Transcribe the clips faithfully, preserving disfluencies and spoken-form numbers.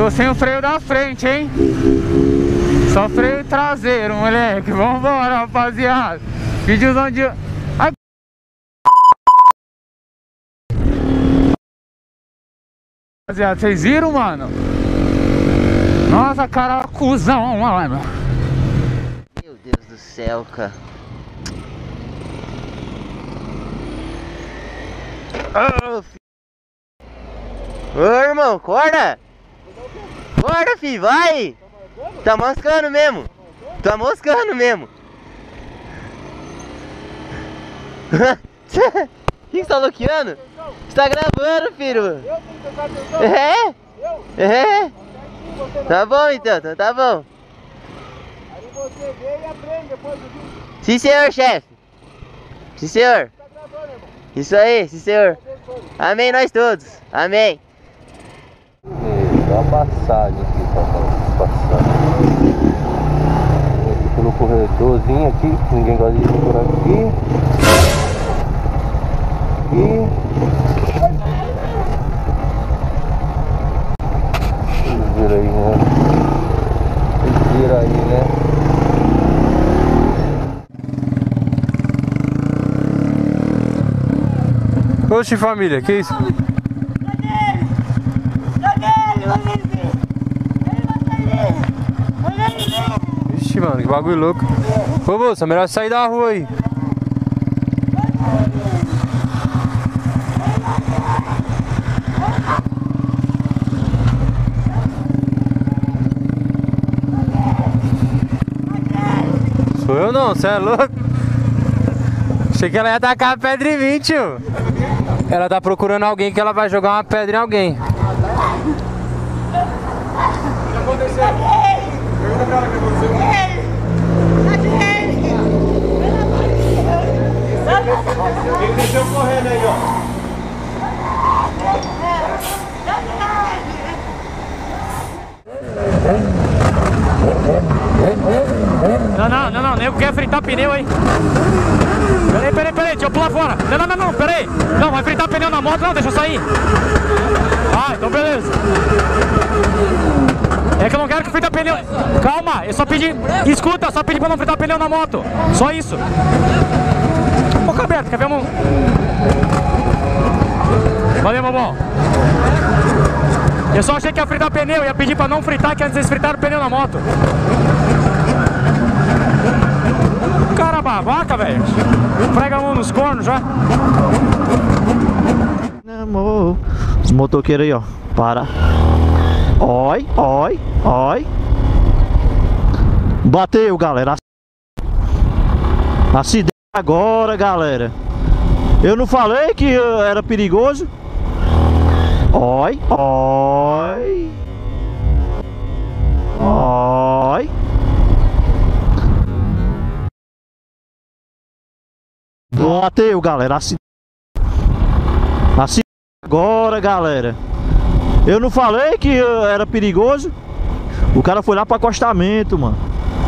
Tô sem o freio da frente, hein? Só freio traseiro, moleque. Vambora, rapaziada. Vídeozão de... Ai... Rapaziada, vocês viram, mano? Nossa, cara, cuzão, mano. Meu Deus do céu, cara. Ô, oh, oh, irmão, acorda! Acorda, filho, vai! Tá moscando mesmo! Tá moscando mesmo! O que você tá bloqueando? Você tá gravando, filho! É? É? Tá bom então, então tá bom. Aí você vê e aprende depois do vídeo. Sim, senhor, chefe. Sim, senhor. Isso aí, sim, senhor. Amém, nós todos. Amém. Dá uma passagem aqui, pra passar. Aqui pelo corredorzinho aqui, que ninguém gosta de ir por aqui. E... Vira aí, né? Vira aí, né? Oxe, família, que isso? Ixi, mano, que bagulho louco. Ô, moça, melhor sair da rua aí. Sou eu não, você é louco? Achei que ela ia tacar a pedra em mim, tio. Ela tá procurando alguém que ela vai jogar uma pedra em alguém. O que aconteceu? Pergunta pra ela o que aconteceu. Ele desceu correndo aí, ó. Não, não, não, não, nego quer fritar pneu aí. Peraí, peraí, peraí, deixa eu pular fora. Não, não, não, não, peraí. Não, vai fritar pneu na moto, não, deixa eu sair. Ah, então beleza. É que eu não quero que frita pneu. Calma, eu só pedi. Escuta, só pedi pra não fritar pneu na moto. Só isso. Boca aberta, quer ver, amor? Valeu, mamão. Eu só achei que ia fritar pneu, ia pedir pra não fritar, que antes eles fritaram o pneu na moto. Cara babaca, velho. Prega a mão nos cornos já. Amor. Os motoqueiros aí, ó. Para. Oi, oi, oi. Bateu, galera. Acidente agora, galera. Eu não falei que era perigoso? Oi, oi. Oi. Bateu, galera. Acidente. Acidente agora, galera. Eu não falei que era perigoso? O cara foi lá pro acostamento, mano.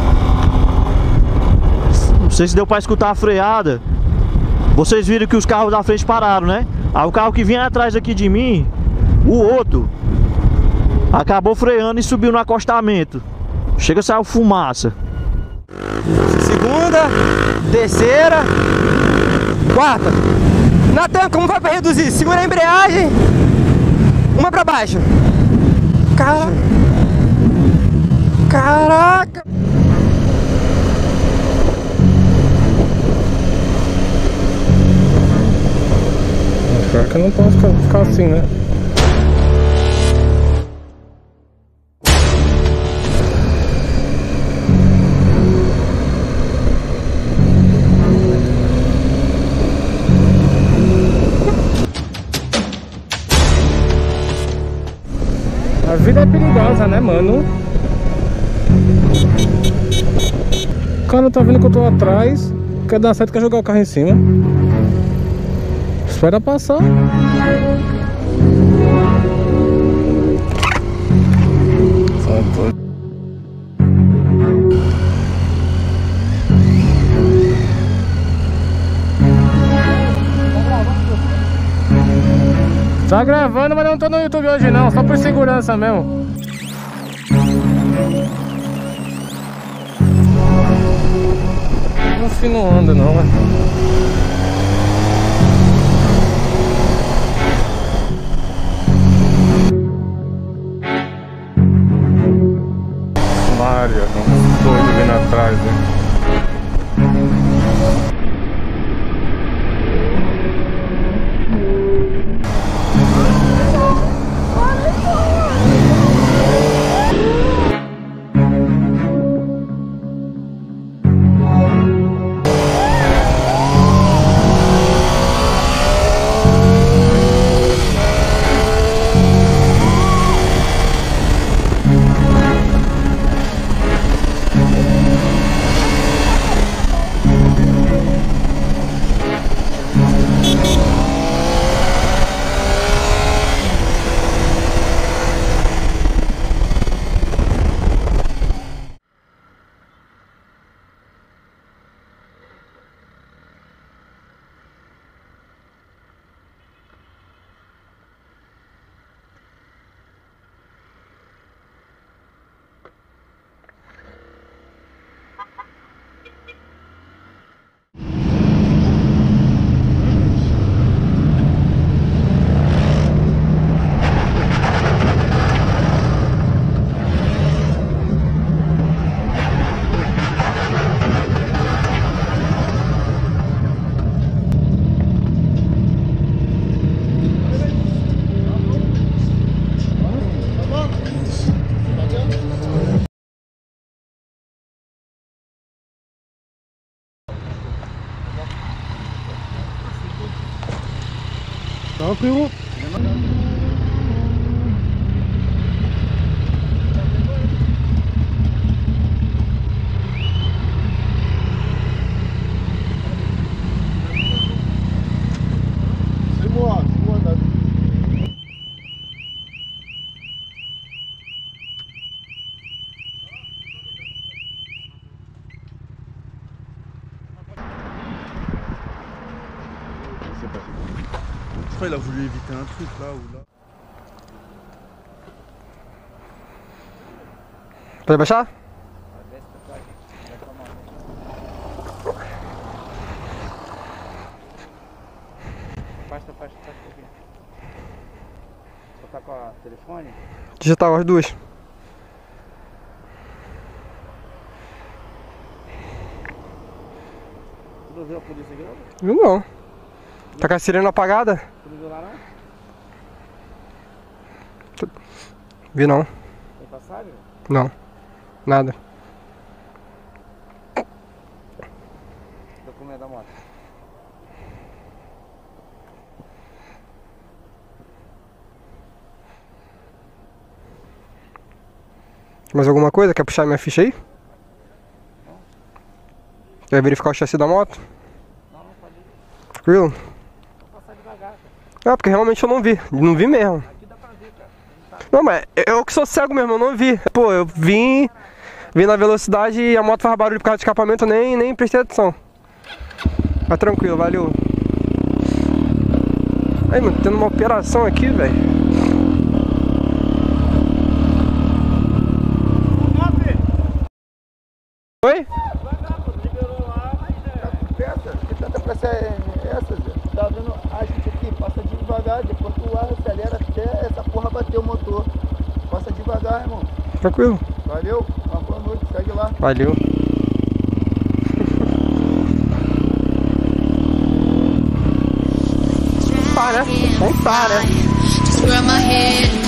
Não sei se deu pra escutar a freada. Vocês viram que os carros da frente pararam, né? Aí o carro que vinha atrás aqui de mim, o outro, acabou freando e subiu no acostamento. Chega, saiu fumaça. Segunda, terceira, quarta. Natan, como vai pra reduzir? Segura a embreagem. Uma pra baixo. Cara... Caraca! Pior que eu não posso ficar, ficar assim, né? A vida é perigosa, né, mano? O cara tá vendo que eu tô atrás, quer dar certo, quer jogar o carro em cima. Espera passar. Tá gravando, mas não tô no YouTube hoje não, só por segurança mesmo. que não anda não, né? Maria, um doido vindo atrás, né? Tranquilo. Simão, Simão, tá? Je crois qu'il a voulu éviter un truc là ou là. Pode baixar? Pasta, pasta, pasta aqui. Só tá com o telefone? Digital, as duas. Tu não viu a polícia aqui não? Viu não. Tá com a sirene apagada? Tu não viu lá não? Vi não. Tem passagem? Não. Nada. Documento da moto. Mais alguma coisa? Quer puxar minha ficha aí? Não. Quer verificar o chassi da moto? Não, não pode ir. Tranquilo? Vou passar devagar, cara. Ah, porque realmente eu não vi. Não vi mesmo. Aqui dá pra ver, cara. Não, mas eu que sou cego mesmo, eu não vi. Pô, eu vim, vim na velocidade e a moto faz barulho por causa do escapamento, eu nem, nem prestei atenção. Mas tranquilo, valeu. Aí, mano, tendo uma operação aqui, velho. Oi? Peça? Que tanta pressa é essa, Zé? Tá vendo a gente aqui? Passa devagar, depois tu acelera até essa porra bater o motor. Passa devagar, irmão. Tranquilo. Valeu, uma boa noite, segue lá. Valeu. Tá, né? Vamos tá, né?